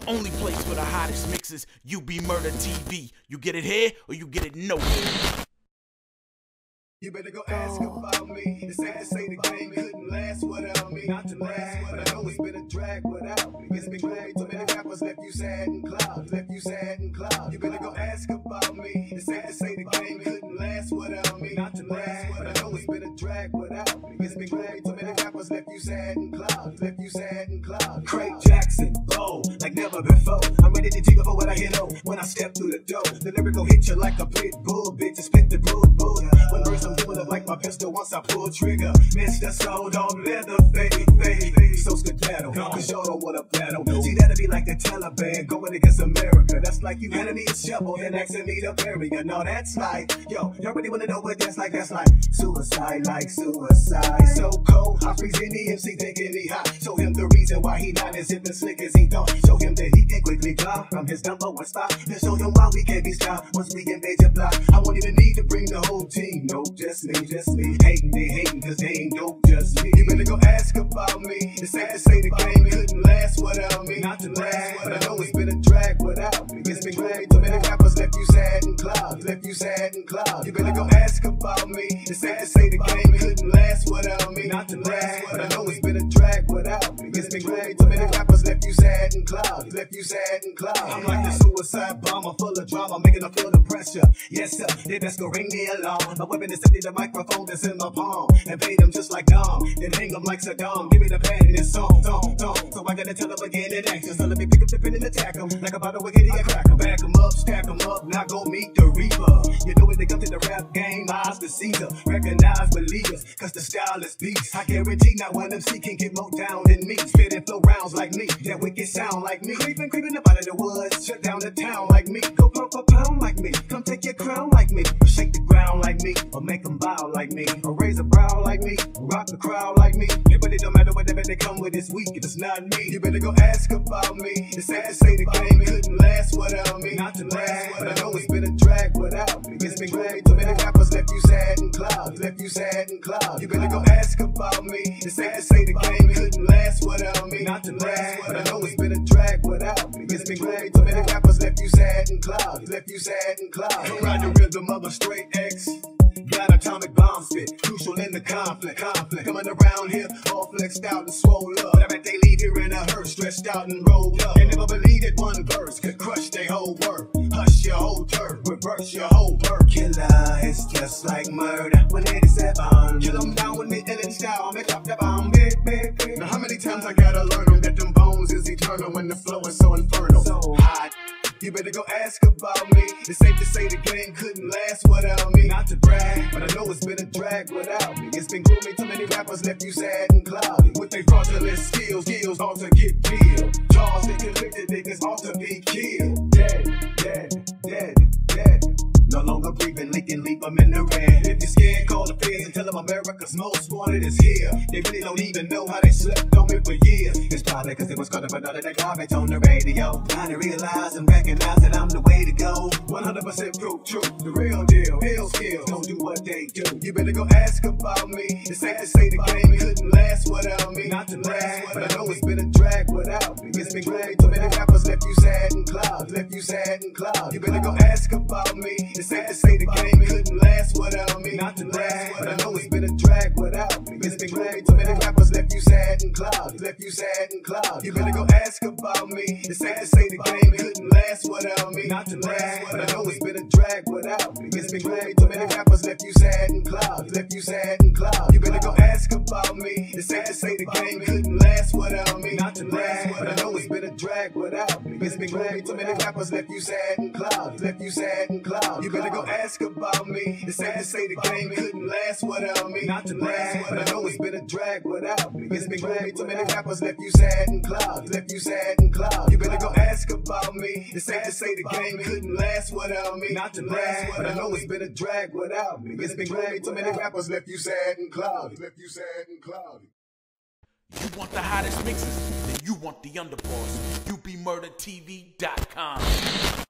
only place for the hottest mixes. UB Murda TV. You get it here or you get it nowhere. You better go ask about me. It's safe to say the game couldn't last without me. Not to last, but I know it's been a drag without me. It's been great. Too many rappers left you sad and clouds. Left you sad and clouds. You better go ask about me. It's safe to say the game couldn't last without me. Not to last, but I know it's been a drag without me. It's been great. Too many rappers left you sad and clouds. Left you sad and clouds. Craig Jackson, bold like never before. I'm ready to jiggle for what I hit on when I step through the door. The lyrical hit you like a pit bull, bitch. Split the bull. When first I'm doing it like my pistol once I pull trigger. Mr. Sold on leather, fade. So skedaddle, cause y'all don't wanna battle. See, that'll be like the Taliban going against America. That's like you handing me a shovel and asking me to bury you. No, that's like, yo, y'all really wanna know what that's like? That's like suicide, like suicide. So cold, I freeze any MC thinking he hot. Show him the reason why he not as hip and slick as he thought. Show him that he can quickly climb from his number one spot. Then show him why we can't be stopped once we invade your block. I won't even need to bring the whole team. No, just me. Hating, they hating, cause they ain't dope, just me. You better go ask about me. It's safe to say the game couldn't last without me. Not to last, but I know it's been a drag without me. It's been great. Too many rappers left you sad and clouds. Left you sad and clouds. You better go ask about me. It's safe to say the game couldn't last without me. Not to last, but I know it's been a drag without me. It's been great. Too many rappers left you sad and clouds. Left you sad and clouds. I'm like the suicide bomber, full of drama, making them feel the pressure. Yes, sir, they best go ring me along. My weapon is simply the microphone that's in my palm. And pay them just like Dom, then hang them like Saddam. Give me the pad in this song. So I gotta tell them again in action. So let me pick up the pen and attack them. Like a bottle of Wiggity and crack them. Back them up, stack them up, not gon' meet the reaper. You know when they come to the rap game, eyes to Caesar. Recognize believers, cause the style is beast. I guarantee not one MC can get more down than me. Spitting flow rounds like me, that wicked sound like me. Creeping up out of the woods, shut down the town like me. Go pound like me, come take your crown like me. Or shake the ground like me, or make them bow like me. Or raise a brow like me, rock the crowd like me. Yeah, but it don't matter whatever they come with this week, if it's not me. You better go ask about me. It's safe to say the game couldn't last without me. Not to last, but I know it's been a drag without me. It's been great. Too many rappers left you sad and clouds. Left you sad and clouds. You better go ask about me. It's safe to say the game couldn't last without me. Not to last, but I know it's been a drag without me. It's been great. Too many rappers left you sad and clouds. Left you sad and clouds. Don't ride the rhythm of a straight X. Got atomic bomb spit, crucial in the conflict. Coming around here, all flexed out and swole up. But I bet they leave here in a hearse, stretched out and rolled up. They never believed that one verse could crush their whole work. Hush your whole turf, reverse your whole birth. Killer, it's just like murder. 187, kill them down with me in style. Me drop the bomb, big. Now how many times I gotta learn them that them bones is eternal when the flow is so infernal, so hot. You better go ask about me. It's safe to say the game couldn't last without me. Not to brag, but I know it's been a drag without me. It's been gloomy, too many rappers left you sad and cloudy. With their fraudulent skills all to get killed. Charged and convicted niggas all to be killed. Dead. No longer breathing, leaking, leap them in the red. If you're scared, call the feds and tell them America's most wanted is here. They really don't even know how they slept on me for years. It's probably cause it was caught up another that garbage on the radio. Trying to realize and recognize that I'm the way to go. 100% proof, true, the real deal. Ill skills don't do what they do. You better go ask about me. It's safe to say the game couldn't last without me. Not to last, but I know it's been a drag without me. It's been great. Too many rappers left you sad and clouds. Left you sad and clouds. You better go ask about me. It's safe to say the game couldn't last without me. Not to last, but I know it's been a drag without me. It's been great. Too many rappers left you sad and clouds. Left you sad and clouds. You better go ask about me. It's safe to say the game couldn't last without me. Not to last, but I know it's been a drag without me. It's been great. Too many rappers left you sad and clouds. Left you sad and clouds. You better go ask about me. It's safe to say the game couldn't last without me. Not to last, but I know it's been a drag without me. It's been great. Too many rappers left you sad and clouds. Left you sad and clouds. You better go ask about me. It's safe to say the game couldn't last without me. Not to last, but I know it's been a drag without me. It's been great. Too many rappers left you sad and clouds. Left you sad and clouds. You better go ask about me. It's safe to say the game couldn't last without me. Not to last, but I know it's been a drag without me. It's been great. Too many rappers left you sad and cloudy. Left you sad and cloudy. You want the hottest mixes? Then you want the underboss. UBMurdaTV.com.